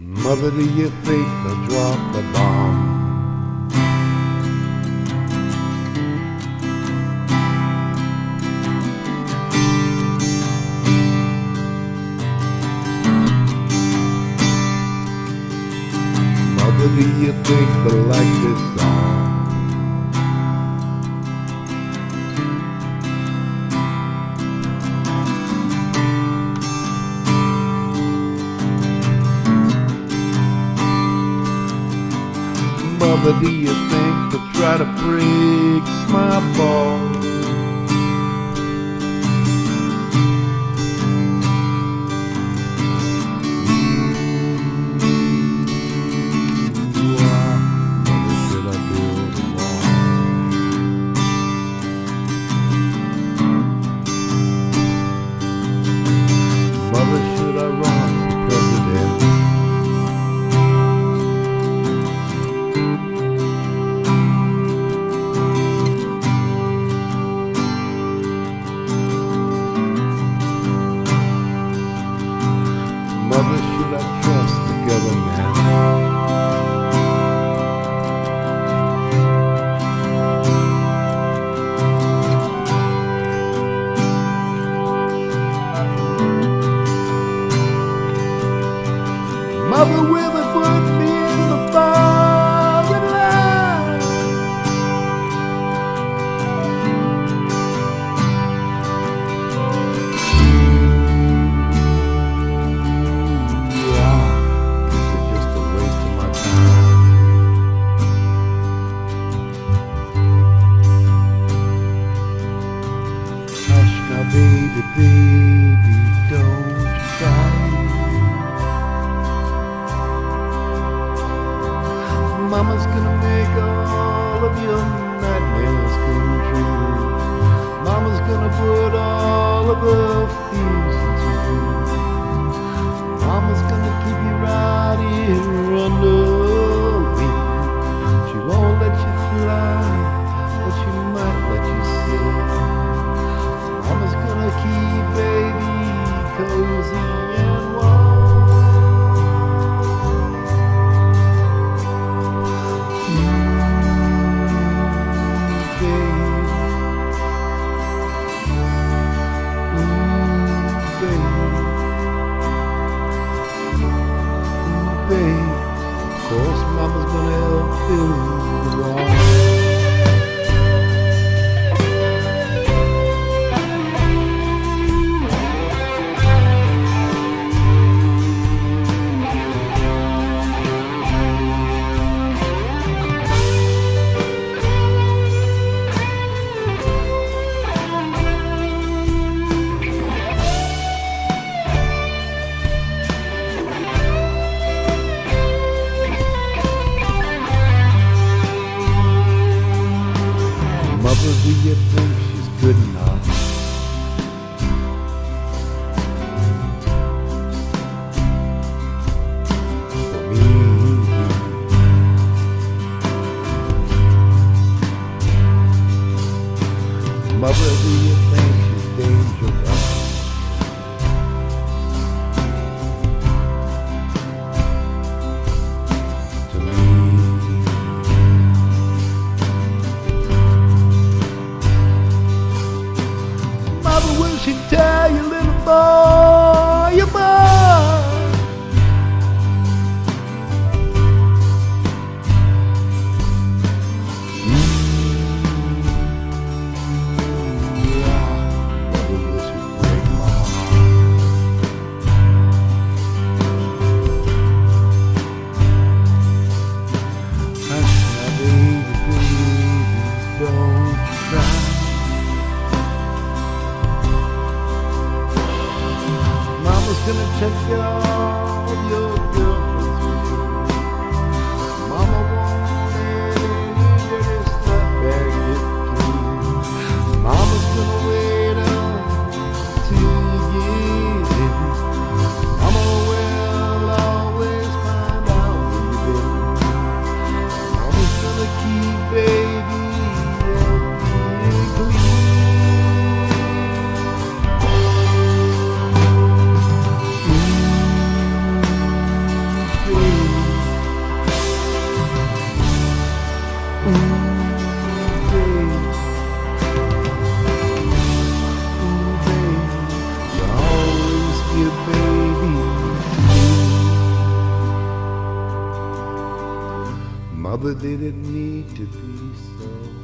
Mother, do you think they'll drop the bomb? Mother, do you think they'll like this song? Mother, do you think they'll try to break my balls? Mother, should I run for president? Mother, should I trust the government? Mother, will they put me in the firing line? Yeah, guess it's just a waste of my time. Hush now, baby, baby, don't cry. Mama's gonna make all of your nightmares come true. Mama's gonna put all of the fears into you. Mama's gonna keep you right here under me. She won't let you fly, but she might let you sit. Mama's gonna keep baby cozy and warm. Of course, Mama's gonna help fill the wall. Mother, do you think she's good enough? For me? Mother, do you think she's dangerous? To me? Will she tell you, little boy, you're mine? Yeah, Mother, will she break my heart? Hush now, baby, baby, don't cry. Mama's gonna check all your girlfriends with you. Mama won't let any dirty stuff bag get through. Mama's gonna wait until you get in. Mama will always find out where you've been. Mama's gonna keep baby healthy and clean. but did it need to be so?